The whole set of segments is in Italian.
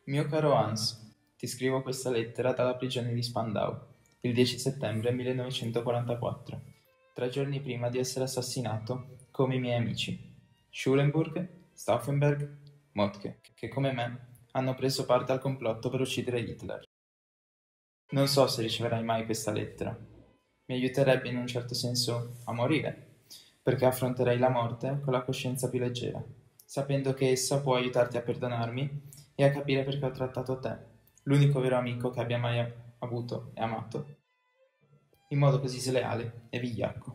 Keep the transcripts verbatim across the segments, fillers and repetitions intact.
Mio caro Hans, ti scrivo questa lettera dalla prigione di Spandau, il dieci settembre millenovecentoquarantaquattro, tre giorni prima di essere assassinato, come i miei amici, Schulenburg, Stauffenberg, Moltke, che come me hanno preso parte al complotto per uccidere Hitler. Non so se riceverai mai questa lettera. Mi aiuterebbe in un certo senso a morire, perché affronterei la morte con la coscienza più leggera, sapendo che essa può aiutarti a perdonarmi e a capire perché ho trattato te, l'unico vero amico che abbia mai avuto e amato, in modo così sleale e vigliacco.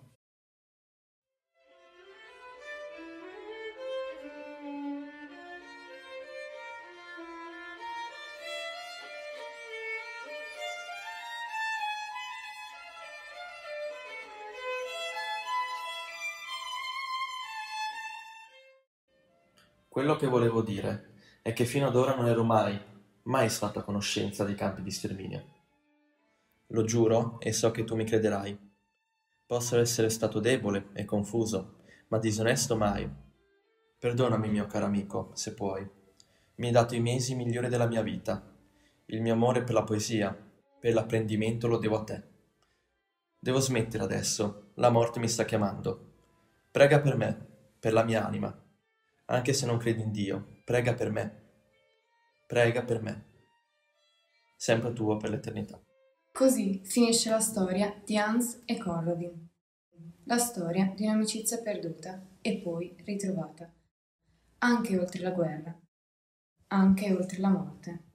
Quello che volevo dire è che fino ad ora non ero mai, mai stato a conoscenza dei campi di sterminio. Lo giuro e so che tu mi crederai. Posso essere stato debole e confuso, ma disonesto mai. Perdonami, mio caro amico, se puoi. Mi hai dato i mesi migliori della mia vita. Il mio amore per la poesia, per l'apprendimento lo devo a te. Devo smettere adesso, la morte mi sta chiamando. Prega per me, per la mia anima. Anche se non credi in Dio, prega per me. Prega per me. Sempre tuo per l'eternità. Così finisce la storia di Hans e Conradin. La storia di un'amicizia perduta e poi ritrovata, anche oltre la guerra, anche oltre la morte.